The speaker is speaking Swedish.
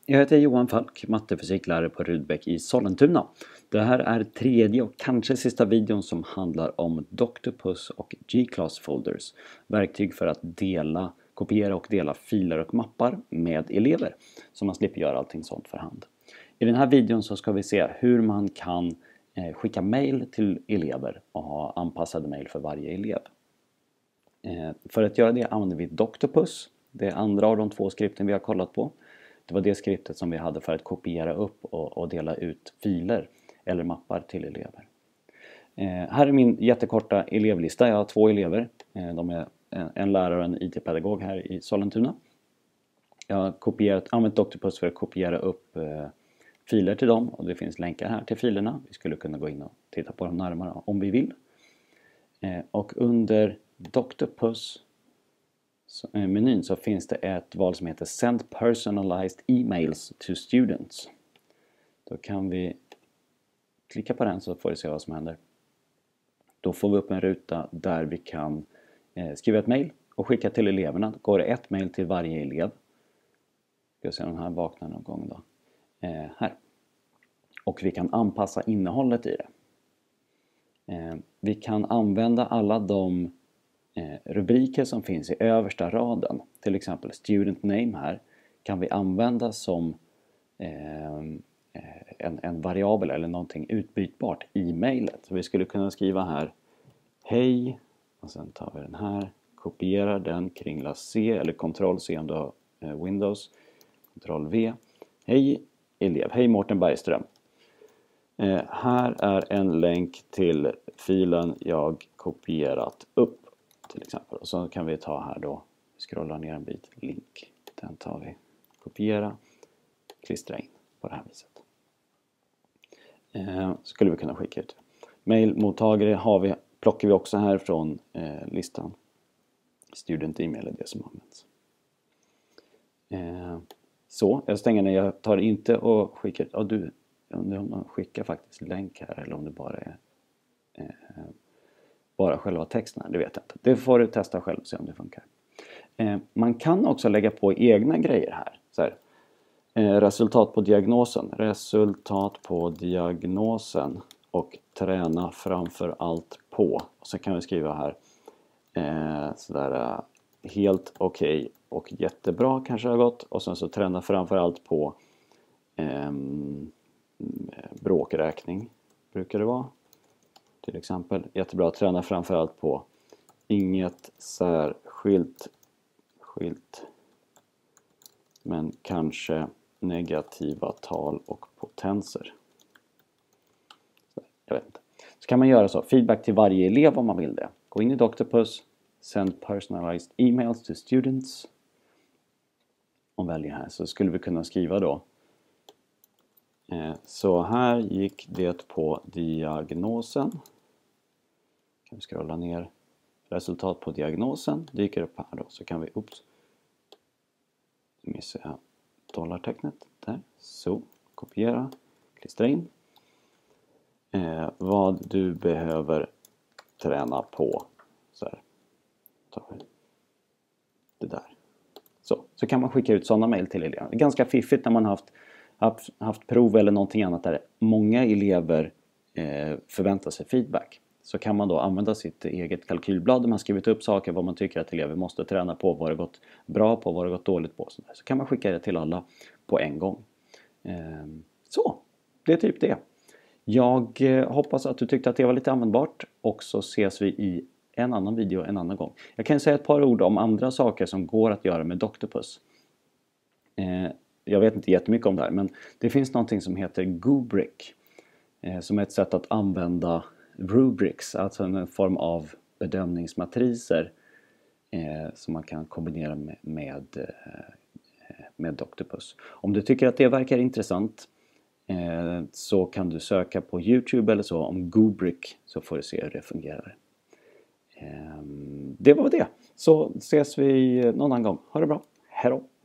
Jag heter Johan Falk, mattefysiklärare på Rudbeck i Sollentuna. Det här är tredje och kanske sista videon som handlar om Doctopus och G-Class folders. Verktyg för att kopiera och dela filer och mappar med elever. Så man slipper göra allting sånt för hand. I den här videon så ska vi se hur man kan skicka mail till elever och ha anpassade mail för varje elev. För att göra det använder vi Doctopus. Det är andra av de två skripten vi har kollat på. Det var det skriptet som vi hade för att kopiera upp och dela ut filer eller mappar till elever. Här är min jättekorta elevlista. Jag har 2 elever. De är en lärare och en IT-pedagog här i Sollentuna. Jag har använt Doctopus för att kopiera upp filer till dem. Och det finns länkar här till filerna. Vi skulle kunna gå in och titta på dem närmare om vi vill. Och under Doctopus menyn så finns det ett val som heter Send Personalized Emails to Students. Då kan vi klicka på den så får vi se vad som händer. Då får vi upp en ruta där vi kan skriva ett mail och skicka till eleverna. Då går det ett mail till varje elev. Ska se om den här vaknar någon gång då. Här. Och vi kan anpassa innehållet i det. Vi kan använda alla de rubriker som finns i översta raden, till exempel student name här, kan vi använda som en variabel eller någonting utbytbart i mejlet. Så vi skulle kunna skriva här hej, och sen tar vi den här, kopierar den, kringla C eller Ctrl-C om du har Windows, Ctrl-V. Hej elev, hej Mårten Bergström. Här är en länk till filen jag kopierat upp. Till exempel. Och så kan vi ta här då, scrolla ner en bit, link. Den tar vi, kopiera, klistra in på det här viset. Skulle vi kunna skicka ut. Mailmottagare plockar vi också här från listan. Student email är det som används. Så, jag stänger när jag tar inte och skickar. Ja, om man skickar faktiskt länk här eller om det bara är bara själva texten här, det vet jag inte. Det får du testa själv och se om det funkar. Man kan också lägga på egna grejer här. Så här. Resultat på diagnosen. Resultat på diagnosen. Och träna framför allt på. Och så kan vi skriva här. Sådär helt okej och jättebra kanske har gått. Och sen så träna framför allt på bråkräkning. Brukar det vara. Till exempel, jättebra att träna framförallt på inget särskilt men kanske negativa tal och potenser. Jag vet inte. Så kan man göra så. Feedback till varje elev om man vill det. Gå in i Doctopus. Send personalized emails to students. Och väljer här så skulle vi kunna skriva då. Så här gick det på diagnosen. Kan vi scrolla ner. Resultat på diagnosen dyker upp här då. Så kan vi, missar jag dollartecknet där. Så, kopiera, klistra in. Vad du behöver träna på. Så här. Tar vi det där. Så kan man skicka ut sådana mejl till eleverna. Det är ganska fiffigt när man haft prov eller någonting annat där många elever förväntar sig feedback. Så kan man då använda sitt eget kalkylblad där man skrivit upp saker, vad man tycker att elever måste träna på, vad det gått bra på, vad det gått dåligt på. Så kan man skicka det till alla på en gång. Så, det är typ det. Jag hoppas att du tyckte att det var lite användbart och så ses vi i en annan video en annan gång. Jag kan säga ett par ord om andra saker som går att göra med Doctopus. Jag vet inte jättemycket om det här, men det finns någonting som heter Gubric. Som är ett sätt att använda rubrics, alltså en form av bedömningsmatriser som man kan kombinera med Doctopus. Om du tycker att det verkar intressant så kan du söka på YouTube eller så om Gubric så får du se hur det fungerar. Det var det. Så ses vi någon annan gång. Ha det bra. Hej då!